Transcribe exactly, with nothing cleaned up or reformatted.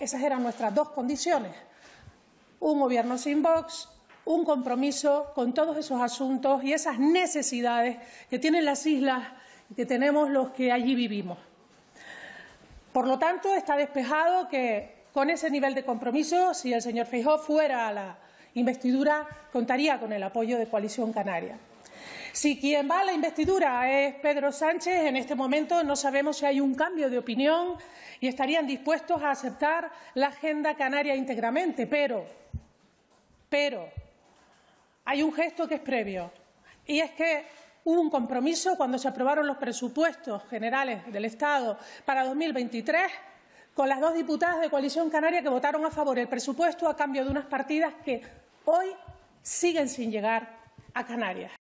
Esas eran nuestras dos condiciones. Un gobierno sin Vox, un compromiso con todos esos asuntos y esas necesidades que tienen las islas y que tenemos los que allí vivimos. Por lo tanto, está despejado que con ese nivel de compromiso, si el señor Feijóo fuera a la investidura, contaría con el apoyo de Coalición Canaria. Si quien va a la investidura es Pedro Sánchez, en este momento no sabemos si hay un cambio de opinión y estarían dispuestos a aceptar la agenda canaria íntegramente, pero, pero hay un gesto que es previo, y es que hubo un compromiso cuando se aprobaron los presupuestos generales del Estado para dos mil veintitrés con las dos diputadas de Coalición Canaria que votaron a favor del presupuesto a cambio de unas partidas que hoy siguen sin llegar a Canarias.